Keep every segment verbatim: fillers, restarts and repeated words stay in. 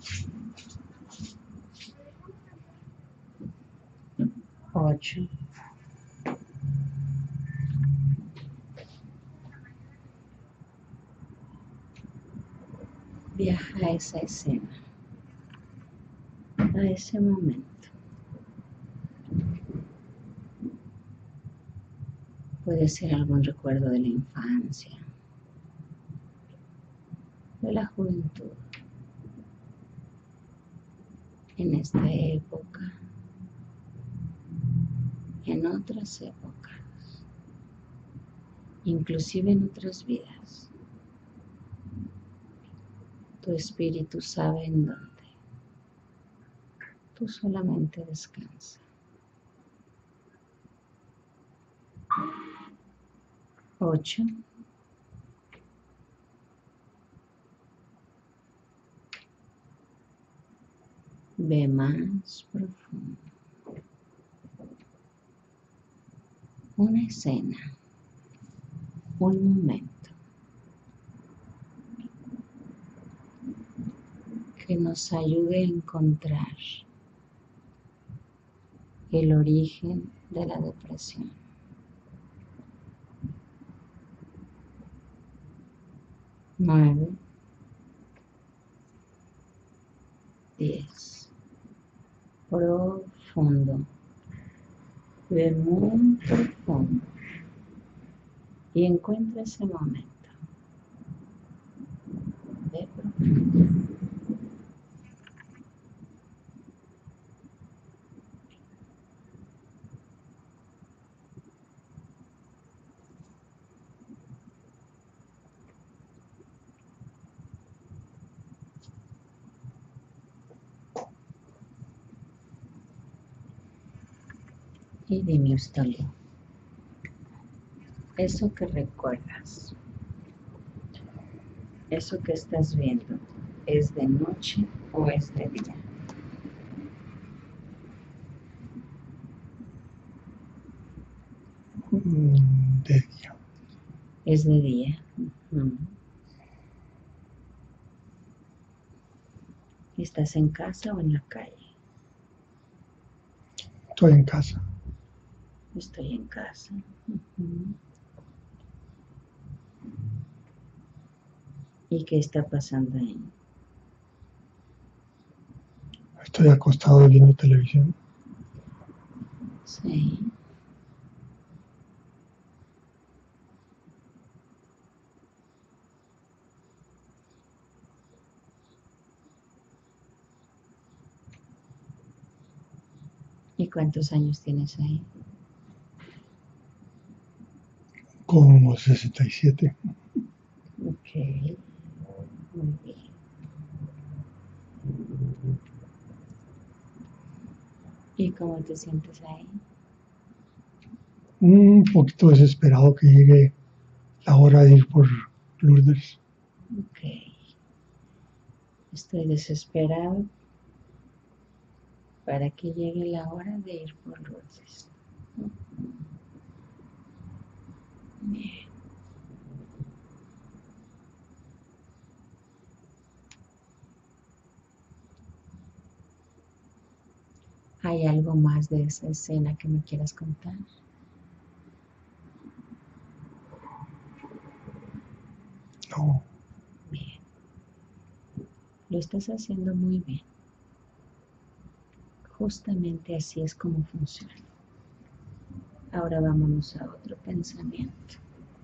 Ocho. Viaja a esa escena, a ese momento. Puede ser algún recuerdo de la infancia, de la juventud, en esta época, en otras épocas, inclusive en otras vidas. Tu espíritu sabe en dónde. Tú solamente descansa. Ocho. Ve más profundo. Una escena, un momento que nos ayude a encontrar el origen de la depresión. Nueve, diez. Profundo. Ve muy profundo y encuentra ese momento. Ve profundo. Y dime usted, eso que recuerdas, eso que estás viendo, ¿es de noche o es de día? De día. Es de día. Uh-huh. ¿Estás en casa o en la calle? Estoy en casa. Estoy en casa. Uh-huh. ¿Y qué está pasando ahí? Estoy acostado viendo televisión. Sí. ¿Y cuántos años tienes ahí? Como sesenta y siete. Ok, muy bien. ¿Y cómo te sientes ahí? Un poquito desesperado que llegue la hora de ir por Lourdes. Ok. Estoy desesperado para que llegue la hora de ir por Lourdes. Bien. ¿Hay algo más de esa escena que me quieras contar? No. Bien. Lo estás haciendo muy bien. Justamente así es como funciona. Ahora vámonos a otro pensamiento.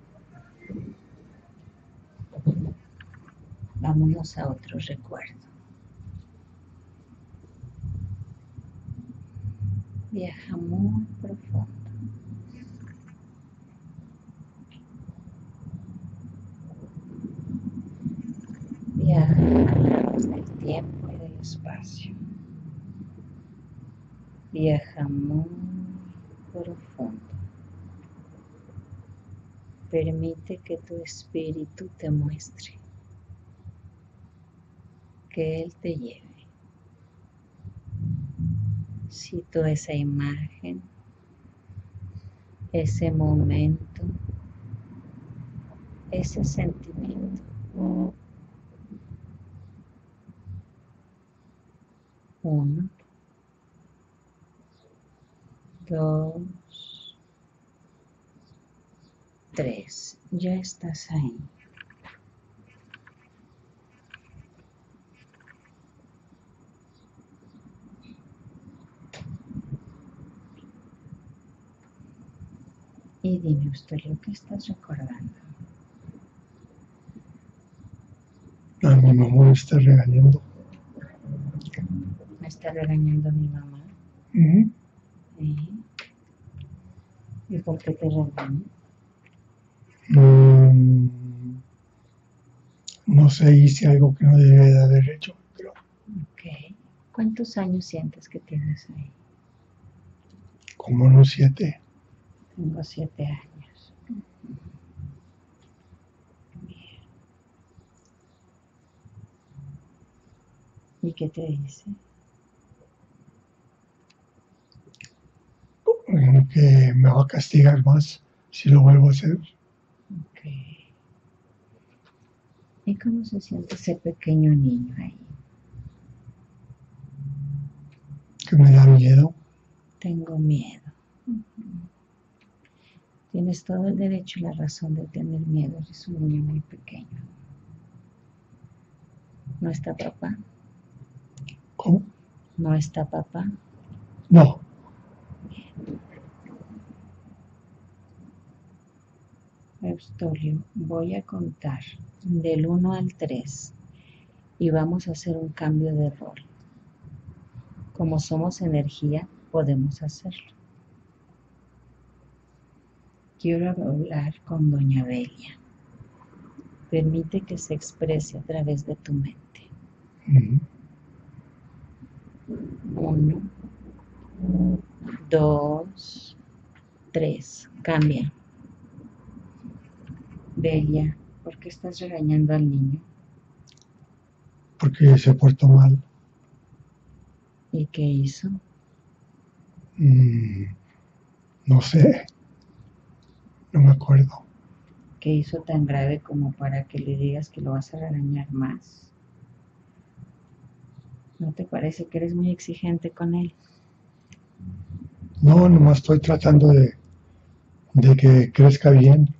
Vámonos a otro recuerdo. Viaja muy profundo. Viaja a través del tiempo y del espacio. Viaja muy profundo. Permite que tu espíritu te muestre, que Él te lleve. Cito esa imagen, ese momento, ese sentimiento. Uno, dos, tres. Ya estás ahí. Y dime usted lo que estás recordando. A mi mamá me está regañando. Me está regañando mi mamá. Uh-huh. ¿Sí? ¿Y por qué te regaña? Mm, no sé, hice algo que no debía de haber hecho, pero. Ok. ¿Cuántos años sientes que tienes ahí? Como unos siete. Tengo siete años. Bien. ¿Y qué te dice? Que me va a castigar más si lo vuelvo a hacer. Ok. ¿Y cómo se siente ese pequeño niño ahí? Que me da miedo. Tengo miedo. Tienes todo el derecho y la razón de tener miedo. Eres un niño muy pequeño. ¿No está papá? ¿Cómo? ¿No está papá? No. Eustolio, voy a contar del uno al tres y vamos a hacer un cambio de rol. Como somos energía, podemos hacerlo. Quiero hablar con doña Belia. Permite que se exprese a través de tu mente. Uh-huh. Uno, dos, tres. Cambia. Belia, ¿por qué estás regañando al niño? Porque se portó mal. ¿Y qué hizo? Mm, no sé. No me acuerdo. ¿Qué hizo tan grave como para que le digas que lo vas a regañar más? ¿No te parece que eres muy exigente con él? No, nomás estoy tratando de, de que crezca bien.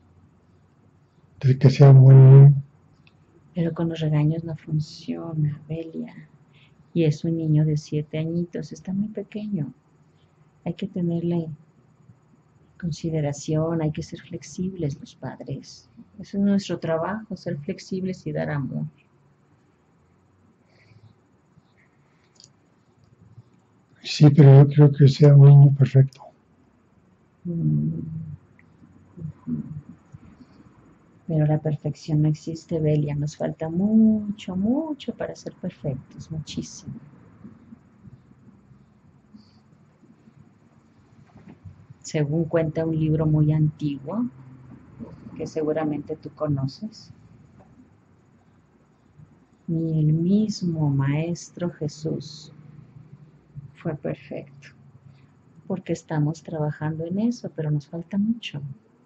De que sea un buen niño. Pero con los regaños no funciona, Belia. Y es un niño de siete añitos, está muy pequeño. Hay que tenerle consideración, hay que ser flexibles los padres. Eso es nuestro trabajo, ser flexibles y dar amor. Sí, pero yo creo que sea un niño perfecto. Mm. Pero la perfección no existe, Belia. Nos falta mucho, mucho para ser perfectos, muchísimo. Según cuenta un libro muy antiguo, que seguramente tú conoces, ni el mismo Maestro Jesús fue perfecto, porque estamos trabajando en eso, pero nos falta mucho.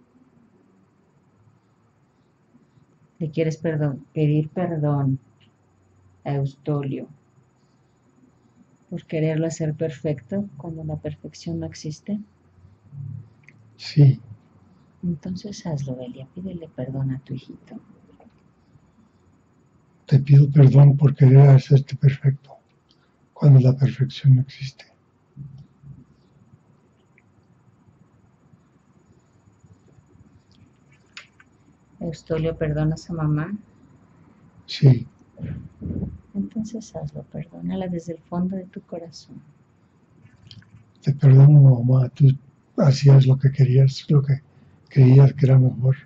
¿Le quieres perdón, pedir perdón a Eustolio por quererlo hacer perfecto cuando la perfección no existe? Sí. Entonces hazlo, Belia, pídele perdón a tu hijito. Te pido perdón por querer hacerte perfecto cuando la perfección no existe. Eustolio, ¿perdonas a mamá? Sí. Entonces hazlo, perdónala desde el fondo de tu corazón. Te perdono, mamá. Tú hacías lo que querías, lo que creías que era mejor.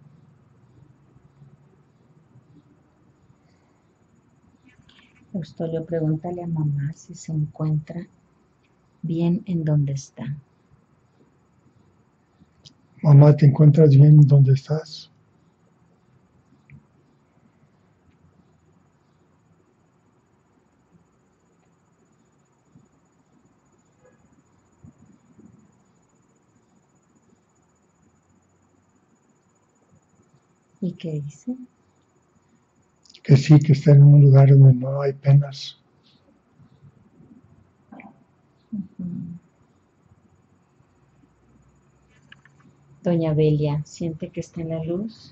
Eustolio, pregúntale a mamá si se encuentra bien en donde está. Mamá, ¿te encuentras bien donde estás? ¿Y qué dice? Que sí, que está en un lugar donde no hay penas. Doña Belia, ¿siente que está en la luz?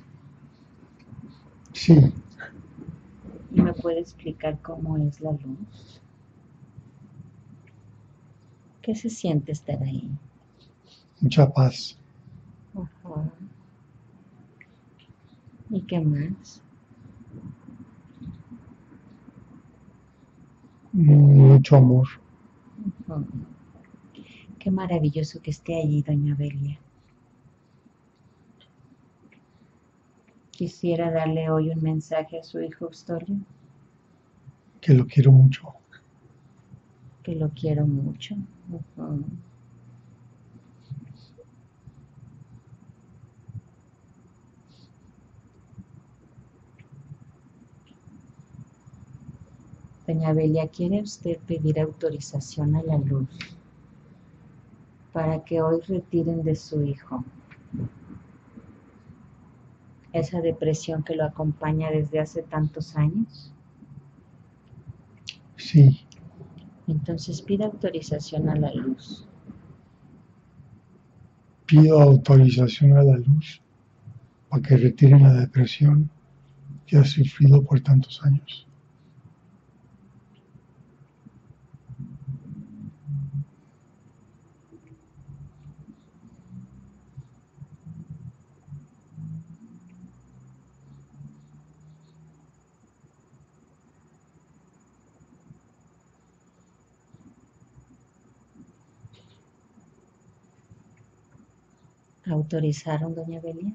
Sí, ¿Y me puede explicar cómo es la luz? ¿Qué se siente estar ahí? mucha paz, Ajá. ¿Y qué más? mucho amor. Ajá. Qué maravilloso que esté allí, doña Belia. Quisiera darle hoy un mensaje a su hijo Eustolio, Que lo quiero mucho. que lo quiero mucho. Ajá. Doña Belia, ¿quiere usted pedir autorización a la luz para que hoy retiren de su hijo esa depresión que lo acompaña desde hace tantos años? Sí, Entonces pida autorización a la luz. pido autorización a la luz para que retiren la depresión que ha sufrido por tantos años. ¿Autorizaron, doña Belia?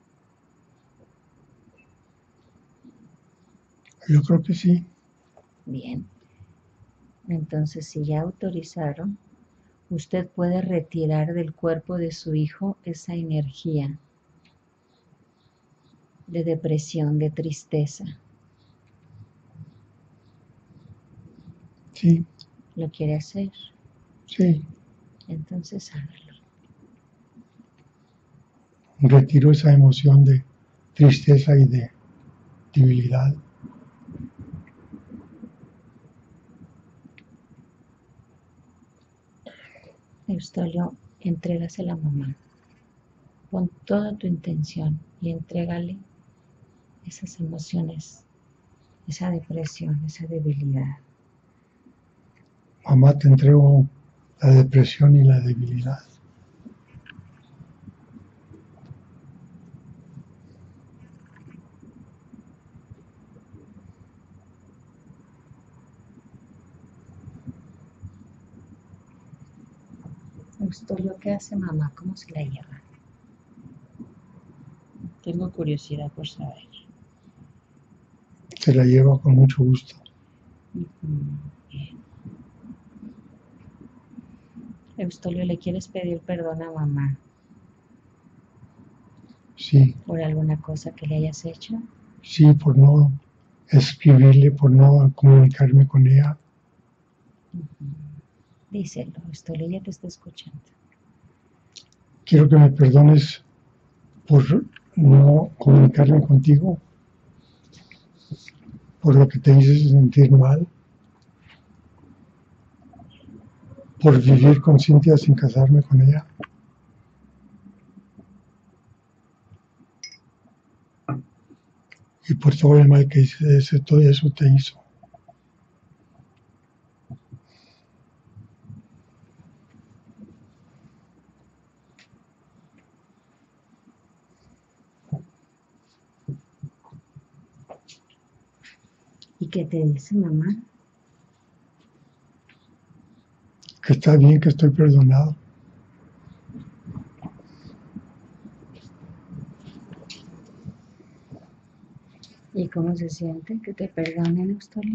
Yo creo que sí. Bien. Entonces, si ya autorizaron, usted puede retirar del cuerpo de su hijo esa energía de depresión, de tristeza. Sí, ¿Lo quiere hacer? sí. Entonces hágalo. Retiro esa emoción de tristeza y de debilidad. Eustolio, entrégasela a mamá. Pon toda tu intención y entrégale esas emociones, esa depresión, esa debilidad. Mamá, te entrego la depresión y la debilidad. Eustolio, ¿qué hace mamá? ¿Cómo se la lleva? Tengo curiosidad por saber. Se la lleva con mucho gusto. Uh-huh. Bien. Eustolio, ¿le quieres pedir perdón a mamá Sí, por alguna cosa que le hayas hecho? sí, por no escribirle, por no comunicarme con ella. Uh-huh. Díselo, Eustolio, ella te está escuchando. Quiero que me perdones por no comunicarme contigo, por lo que te hice sentir mal, por vivir con Cintia sin casarme con ella. Y por todo el mal que hice, eso, todo eso te hizo. ¿Y qué te dice mamá? Que está bien, que estoy perdonado. ¿Y cómo se siente que te perdonen, Eustolio?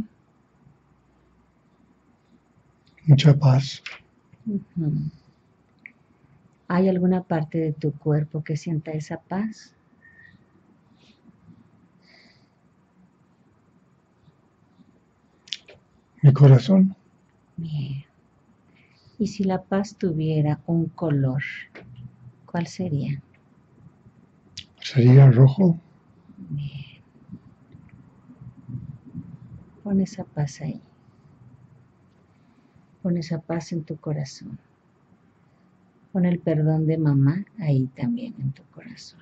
Mucha paz. Uh-huh. ¿Hay alguna parte de tu cuerpo que sienta esa paz? Mi corazón Bien. Y si la paz tuviera un color, ¿cuál sería? sería rojo. Bien. Pon esa paz ahí. Pon esa paz en tu corazón. Pon el perdón de mamá ahí también en tu corazón.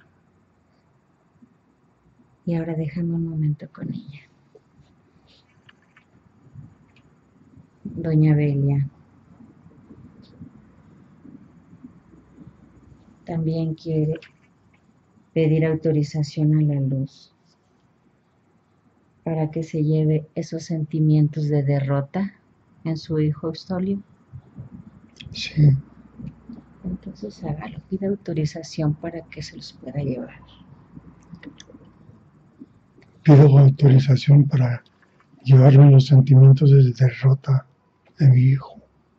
Y ahora déjame un momento con ella. Doña Belia también quiere pedir autorización a la luz para que se lleve esos sentimientos de derrota en su hijo Eustolio. Sí. Entonces hágalo, pide autorización para que se los pueda llevar. Pido autorización para llevarme los sentimientos de derrota de mi hijo.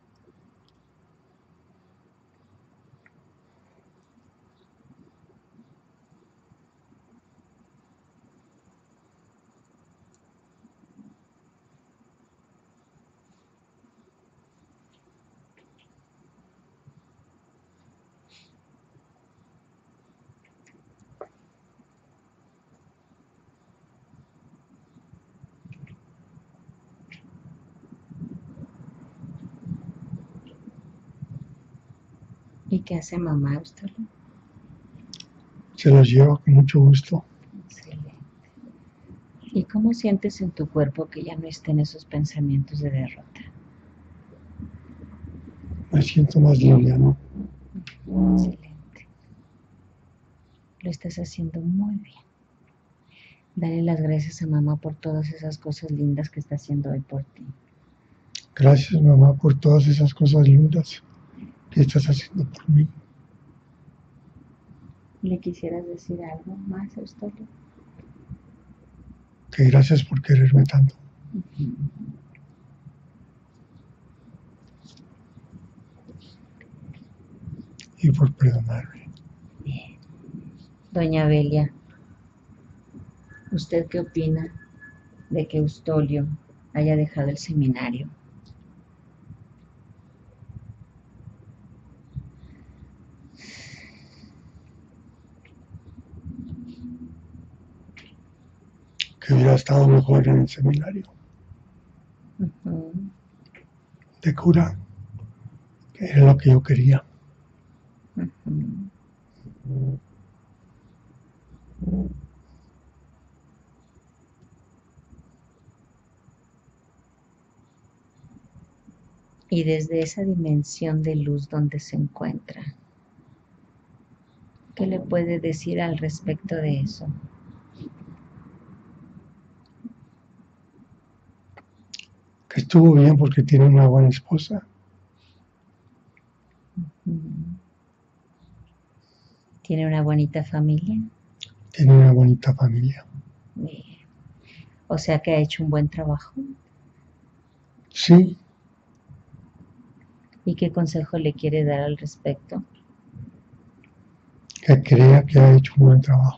¿Y qué hace mamá, Eustolio? Se los lleva con mucho gusto. Excelente. ¿Y cómo sientes en tu cuerpo que ya no estén esos pensamientos de derrota? Me siento más liviano. Excelente. Lo estás haciendo muy bien. Dale las gracias a mamá por todas esas cosas lindas que está haciendo hoy por ti. Gracias, mamá, por todas esas cosas lindas que estás haciendo por mí. ¿Le quisieras decir algo más, Eustolio? Que gracias por quererme tanto. Uh-huh. Y por perdonarme. Bien. Doña Belia, ¿usted qué opina de que Eustolio haya dejado el seminario? Que hubiera estado mejor en el seminario. Uh-huh. De cura, que era lo que yo quería. Uh-huh. Y desde esa dimensión de luz donde se encuentra, ¿qué le puede decir al respecto de eso? Que estuvo bien porque tiene una buena esposa. Uh-huh. ¿Tiene una bonita familia? Tiene una bonita familia. Bien. O sea que ha hecho un buen trabajo. Sí. ¿Y qué consejo le quiere dar al respecto? Que crea que ha hecho un buen trabajo.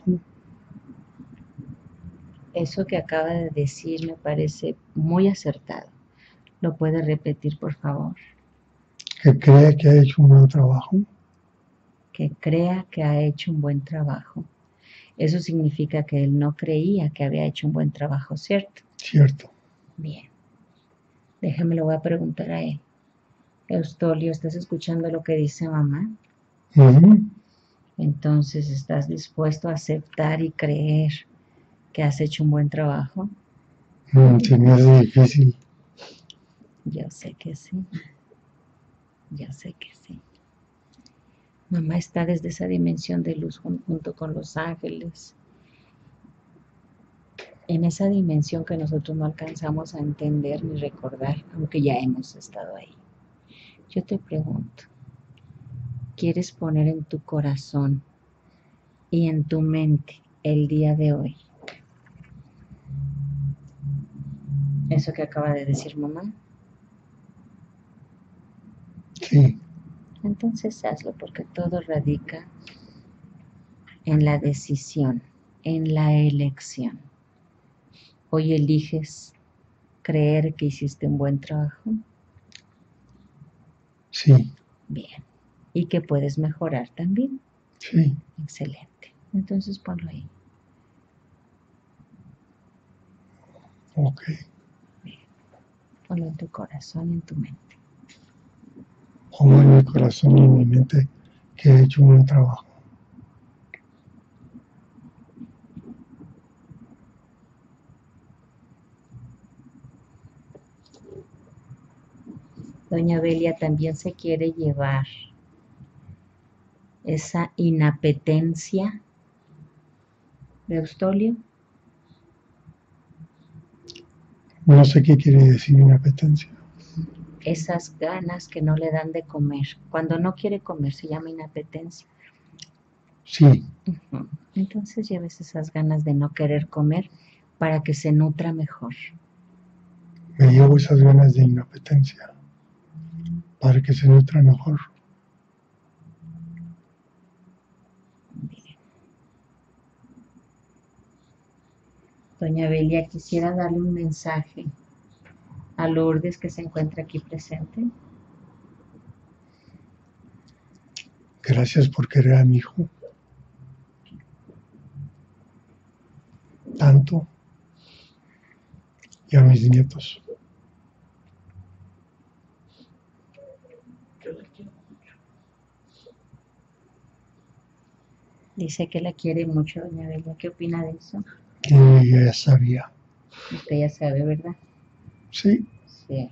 Eso que acaba de decir me parece muy acertado. ¿Lo puede repetir, por favor? Que crea que ha hecho un buen trabajo. Que crea que ha hecho un buen trabajo. Eso significa que él no creía que había hecho un buen trabajo, ¿cierto? Cierto. Bien. Déjame, lo voy a preguntar a él. Eustolio, ¿estás escuchando lo que dice mamá? Uh-huh. Entonces, ¿estás dispuesto a aceptar y creer que has hecho un buen trabajo? Mm, se me hace difícil. Yo sé que sí. Yo sé que sí. Mamá está desde esa dimensión de luz junto con los ángeles. En esa dimensión que nosotros no alcanzamos a entender ni recordar, aunque ya hemos estado ahí. Yo te pregunto, ¿quieres poner en tu corazón y en tu mente el día de hoy eso que acaba de decir mamá? Sí. Entonces hazlo, porque todo radica en la decisión, en la elección. Hoy eliges creer que hiciste un buen trabajo. Sí. Bien. Y que puedes mejorar también. Sí. Excelente. Entonces ponlo ahí. Ok. Bien. Ponlo en tu corazón y en tu mente. Pongo en mi corazón y en mi mente que he hecho un buen trabajo. Doña Belia también se quiere llevar esa inapetencia de Eustolio. No sé qué quiere decir inapetencia. Esas ganas que no le dan de comer. Cuando no quiere comer se llama inapetencia. Sí. Uh-huh. Entonces lleves esas ganas de no querer comer para que se nutra mejor. Me llevo esas ganas de inapetencia para que se nutra mejor. Bien. Doña Belia, quisiera darle un mensaje a Lourdes que se encuentra aquí presente. Gracias por querer a mi hijo tanto y a mis nietos. Dice que la quiere mucho, doña Belia. ¿Qué opina de eso? Que ya sabía. Usted ya sabe, ¿verdad? Sí. Cierto.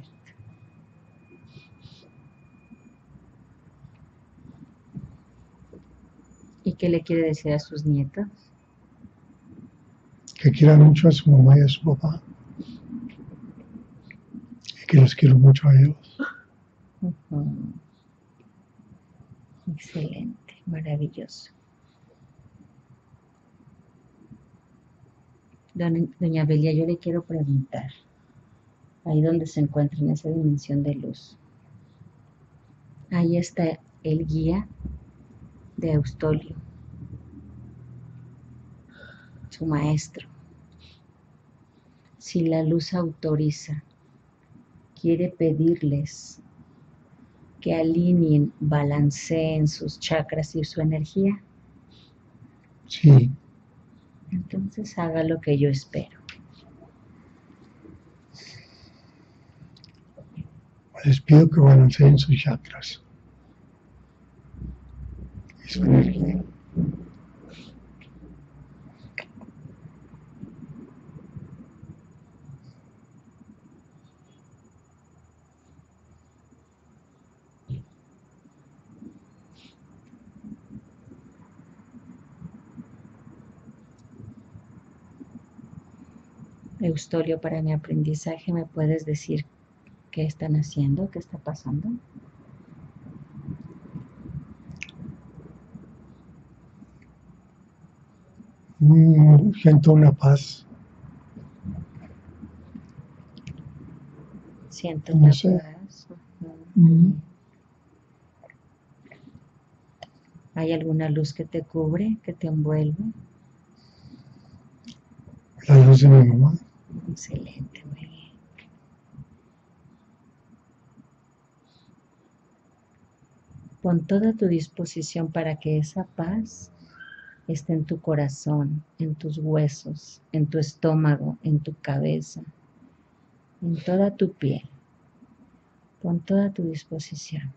¿Y qué le quiere decir a sus nietos? Que quiera mucho a su mamá y a su papá. Y que los quiero mucho a ellos. Uh-huh. Excelente, maravilloso. Doña Belia, yo le quiero preguntar, ahí donde se encuentra en esa dimensión de luz, ahí está el guía de Eustolio, su maestro. Si la luz autoriza, quiere pedirles que alineen, balanceen sus chakras y su energía. Sí. Entonces haga lo que yo espero. Les pido que balanceen sus chakras y su energía. Eustolio, para mi aprendizaje, ¿me puedes decir qué están haciendo? ¿Qué está pasando? Mm, siento una paz. Siento no una sé. paz. Mm. ¿Hay alguna luz que te cubre, que te envuelve? La luz de mi mamá. Excelente, muy bien. Pon toda tu disposición para que esa paz esté en tu corazón, en tus huesos, en tu estómago, en tu cabeza, en toda tu piel. Pon toda tu disposición.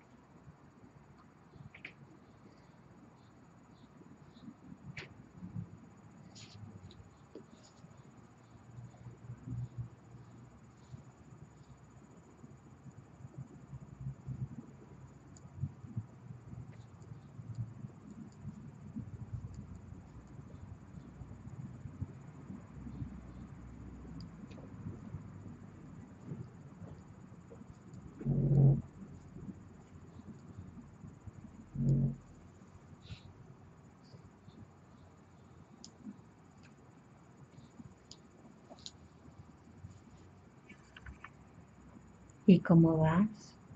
¿Y cómo vas?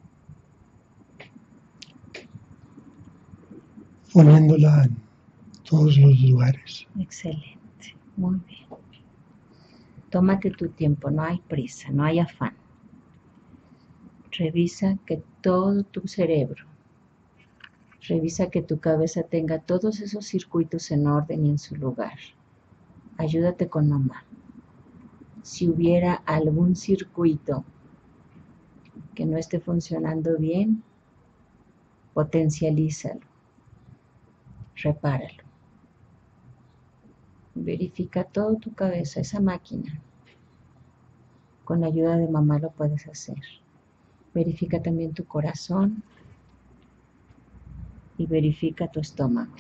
Poniéndola en todos los lugares. Excelente, muy bien. Tómate tu tiempo, no hay prisa, no hay afán. Revisa que todo tu cerebro, revisa que tu cabeza tenga todos esos circuitos en orden y en su lugar. Ayúdate con mamá. Si hubiera algún circuito que no esté funcionando bien, potencialízalo. repáralo. Verifica todo tu cabeza, esa máquina. Con la ayuda de mamá lo puedes hacer. Verifica también tu corazón y verifica tu estómago.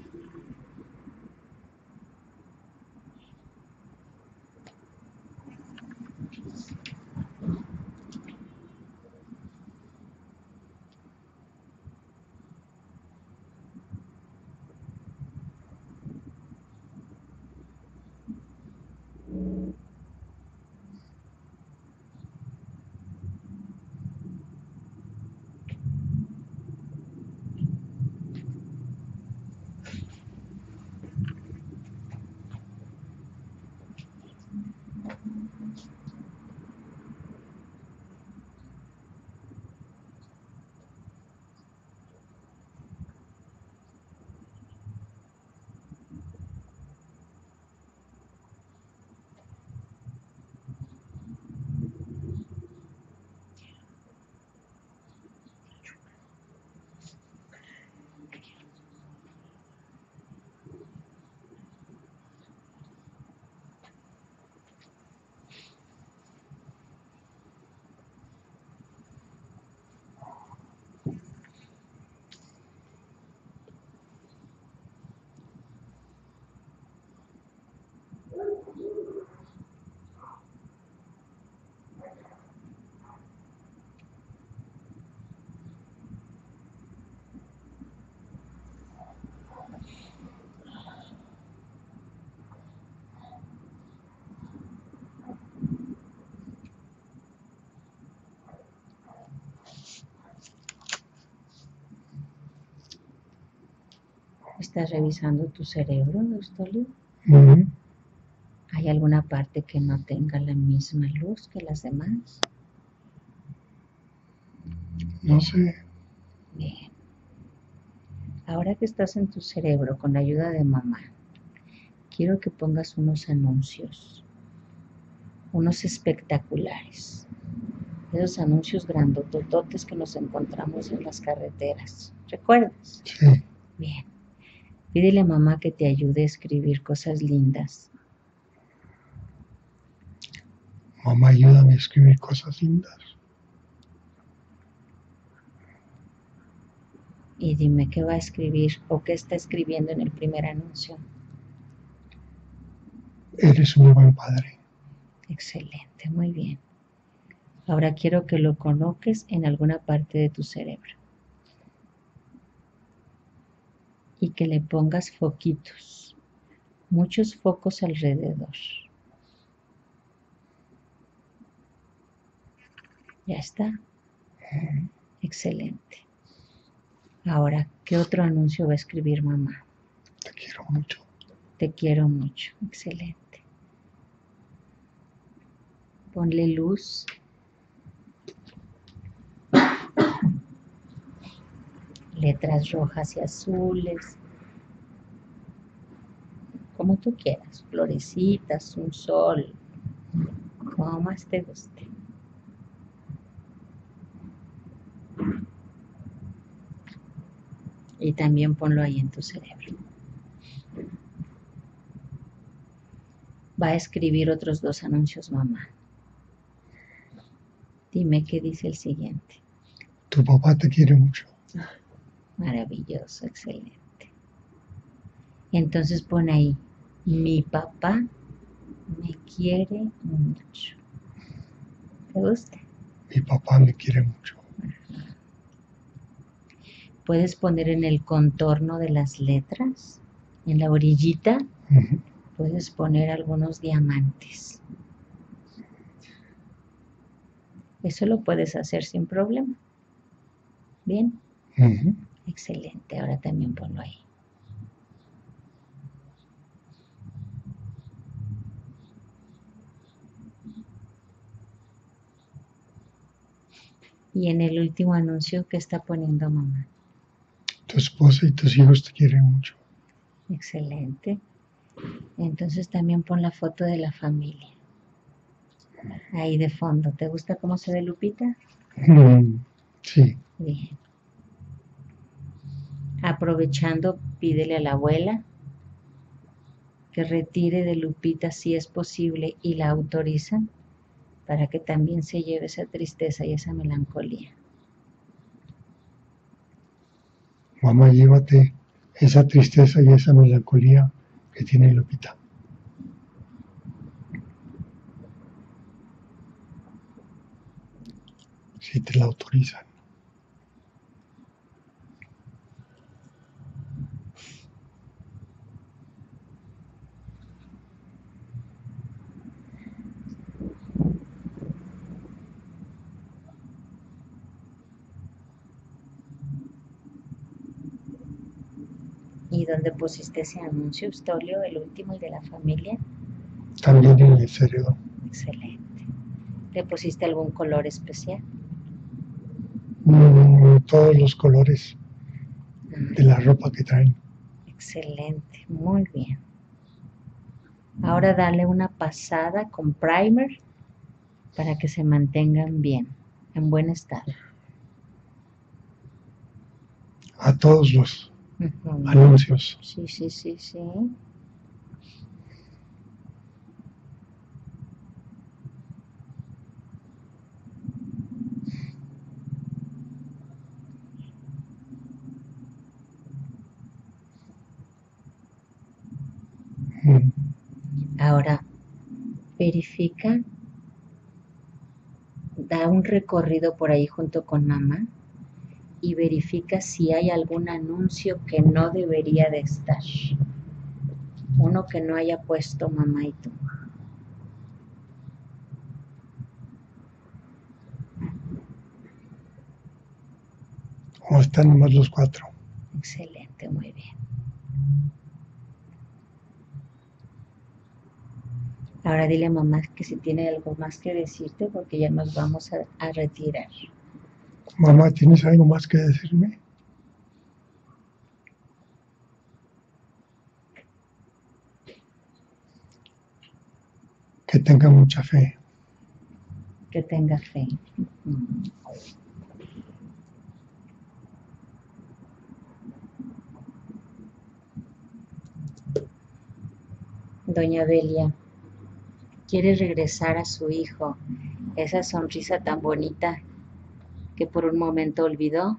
¿Estás revisando tu cerebro, Eustolio? Uh-huh. ¿Hay alguna parte que no tenga la misma luz que las demás? No sé. Bien. Ahora que estás en tu cerebro con la ayuda de mamá, quiero que pongas unos anuncios, unos espectaculares. Esos anuncios grandotototes que nos encontramos en las carreteras. ¿Recuerdas? Sí. Bien. Pídele a mamá que te ayude a escribir cosas lindas. Mamá, ayúdame a escribir cosas lindas. Y dime qué va a escribir o qué está escribiendo en el primer anuncio. Eres un buen padre. Excelente, muy bien. Ahora quiero que lo coloques en alguna parte de tu cerebro. Y que le pongas foquitos, muchos focos alrededor. Ya está. Excelente. Ahora, ¿qué otro anuncio va a escribir mamá? Te quiero mucho. Te quiero mucho. Excelente. Ponle luz. Letras rojas y azules. Como tú quieras. Florecitas, un sol. Como más te guste. Y también ponlo ahí en tu cerebro. Va a escribir otros dos anuncios, mamá. Dime qué dice el siguiente. Tu papá te quiere mucho. Maravilloso, excelente. Entonces pon ahí, mi papá me quiere mucho. ¿Te gusta? Mi papá me quiere mucho. Puedes poner en el contorno de las letras, en la orillita, Uh-huh. puedes poner algunos diamantes. Eso lo puedes hacer sin problema. ¿Bien? Uh-huh. Excelente, ahora también ponlo ahí. Y en el último anuncio que está poniendo mamá. Tu esposa y tus hijos te quieren mucho. Excelente. Entonces también pon la foto de la familia. Ahí de fondo. ¿Te gusta cómo se ve Lupita? Mm, sí. Bien. Aprovechando, pídele a la abuela que retire de Lupita si es posible y la autorizan para que también se lleve esa tristeza y esa melancolía. Mamá, llévate esa tristeza y esa melancolía que tiene Lupita. Si te la autorizan. ¿Y dónde pusiste ese anuncio, Eustolio, el último y de la familia? También en el cerebro. Excelente. ¿Le pusiste algún color especial? Mm, todos los colores de la ropa que traen. Excelente, muy bien. Ahora dale una pasada con primer para que se mantengan bien, en buen estado. A todos los Uh-huh. anuncios. Sí, sí, sí, sí. Mm. Ahora, verifica, da un recorrido por ahí junto con mamá y verifica si hay algún anuncio que no debería de estar. Uno que no haya puesto mamá y tú. O están nomás los cuatro. Excelente, muy bien. Ahora dile a mamá que si tiene algo más que decirte porque ya nos vamos a, a retirar. Mamá, ¿tienes algo más que decirme? Que tenga mucha fe. Que tenga fe. Mm. Doña Belia, quiere regresar a su hijo, esa sonrisa tan bonita que por un momento olvidó.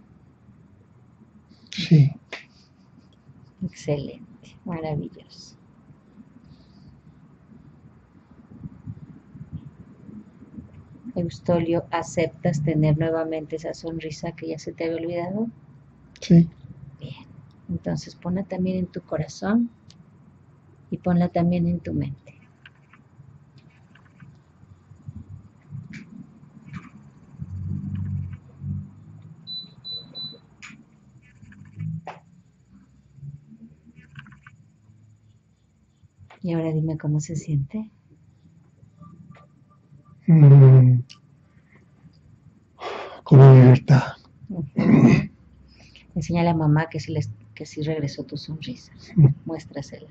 Sí. Excelente, maravilloso. Eustolio, ¿aceptas tener nuevamente esa sonrisa que ya se te había olvidado? Sí. Bien, entonces ponla también en tu corazón y ponla también en tu mente. Y ahora dime cómo se siente. Mm. Como libertad. Uh-huh. Enséñale a mamá que sí, les, que sí regresó tu sonrisa. Mm. Muéstrasela.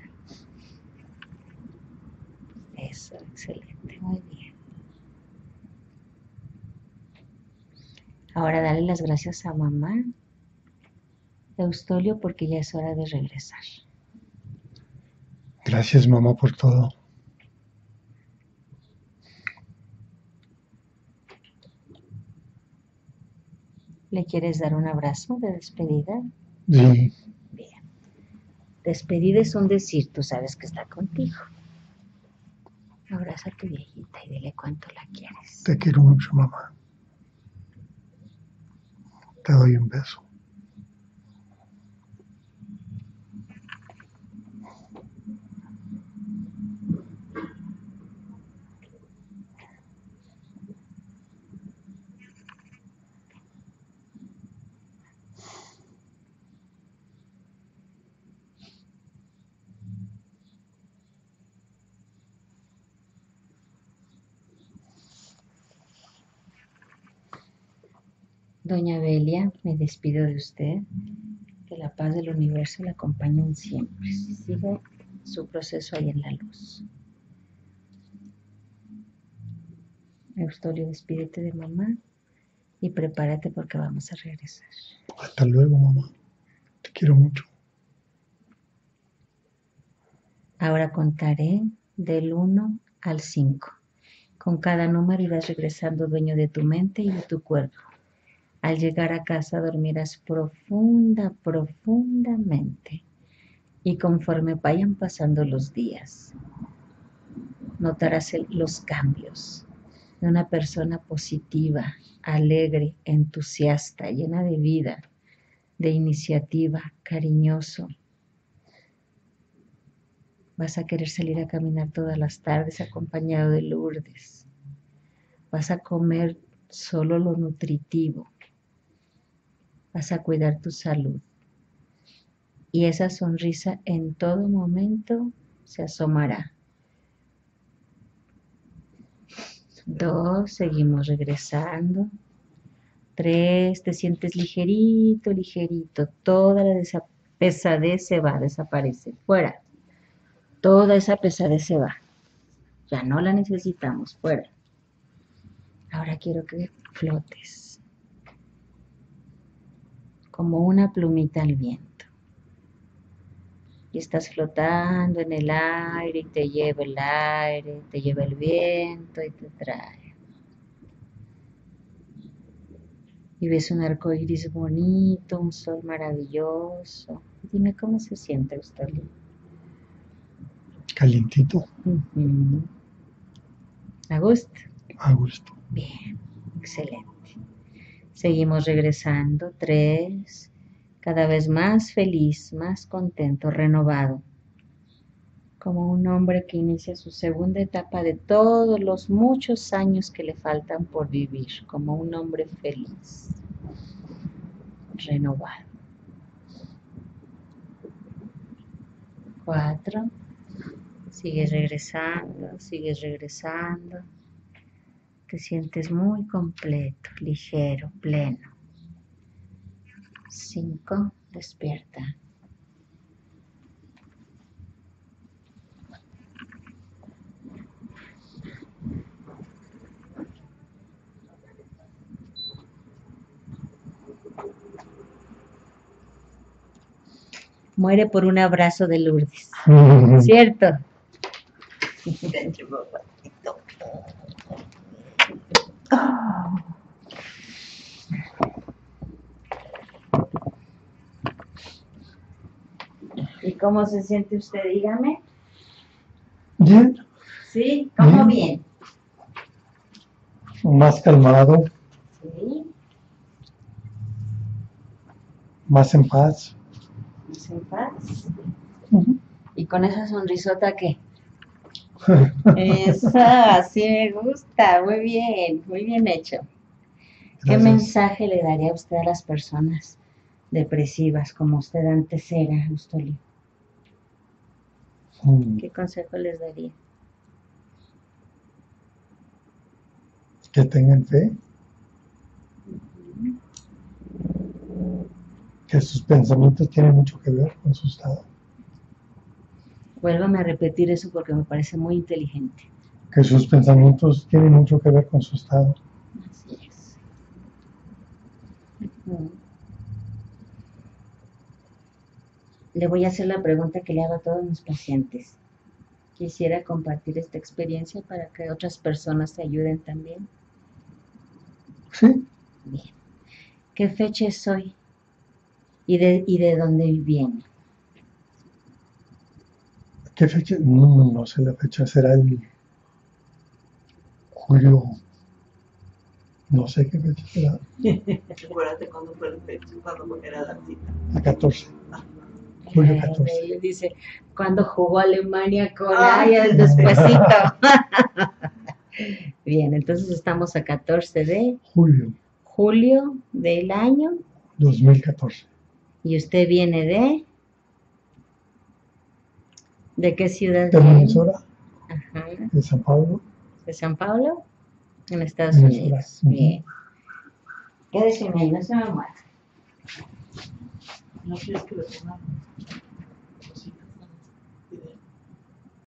Eso, excelente, muy bien. Ahora dale las gracias a mamá, Eustolio, porque ya es hora de regresar. Gracias, mamá, por todo. ¿Le quieres dar un abrazo de despedida? Sí. Bien. Despedida es un decir, tú sabes que está contigo. Abraza a tu viejita y dile cuánto la quieres. Te quiero mucho, mamá. Te doy un beso. Doña Belia, me despido de usted. Que la paz del universo la acompañe siempre. Sigue su proceso ahí en la luz. Eustolio, despídete de mamá y prepárate porque vamos a regresar. Hasta luego, mamá. quiero mucho. Ahora contaré del uno al cinco. Con cada número irás regresando dueño de tu mente y de tu cuerpo. Al llegar a casa dormirás profunda, profundamente. Y conforme vayan pasando los días, notarás el- los cambios de una persona positiva, alegre, entusiasta, llena de vida, de iniciativa, cariñoso. Vas a querer salir a caminar todas las tardes acompañado de Lourdes. Vas a comer solo lo nutritivo. Vas a cuidar tu salud. Y esa sonrisa en todo momento se asomará. Dos, seguimos regresando. Tres, te sientes ligerito, ligerito. Toda la desa- pesadez se va, desaparece. Fuera. Toda esa pesadez se va. Ya no la necesitamos. Fuera. Ahora quiero que flotes. Como una plumita al viento. Y estás flotando en el aire y te lleva el aire, te lleva el viento y te trae. Y ves un arco iris bonito, un sol maravilloso. Dime cómo se siente usted. Calientito, Ujú. ¿A gusto? a gusto. Bien, excelente. Seguimos regresando. Tres. Cada vez más feliz, más contento, renovado. Como un hombre que inicia su segunda etapa de todos los muchos años que le faltan por vivir. Como un hombre feliz, renovado. Cuatro. Sigues regresando, sigues regresando. Te sientes muy completo, ligero, pleno. Cinco. Despierta. Muere por un abrazo de Lourdes. ¿Cierto? ¿Y cómo se siente usted? Dígame. Bien, ¿Sí? ¿Cómo Bien. bien? más calmado, Sí. más en paz. ¿Más en paz? ¿Y con esa sonrisota qué? Esa, así me gusta. Muy bien, muy bien hecho. ¿Qué Gracias. mensaje le daría usted a las personas depresivas como usted antes era, Ustoli? Mm, ¿Qué consejo les daría? Que tengan fe, que sus pensamientos tienen mucho que ver con su estado, Vuélvame a repetir eso porque me parece muy inteligente. que sus pensamientos tienen mucho que ver con su estado. Así es. Ujú. Le voy a hacer la pregunta que le hago a todos mis pacientes. Quisiera compartir esta experiencia para que otras personas te ayuden también. Sí, Bien. ¿Qué fecha es hoy? ¿Y de, y de dónde viene? ¿qué fecha? No, no sé la fecha, será el julio, no sé qué fecha será, Acuérdate cuándo fue el fecha, cuándo era la cita. el catorce, julio Ay, catorce. le dice, cuando jugó Alemania con Ah. ay, el despuesito. Bien, entonces estamos a catorce de Julio julio del año dos mil catorce. y usted viene de ¿de qué ciudad De viene? Minnesota, Ajá. de San Pablo, ¿De San Pablo? En Estados Minnesota. Unidos. Ujú. Bien. Quédese ahí, no se me muera. ¿No quieres que lo ponga?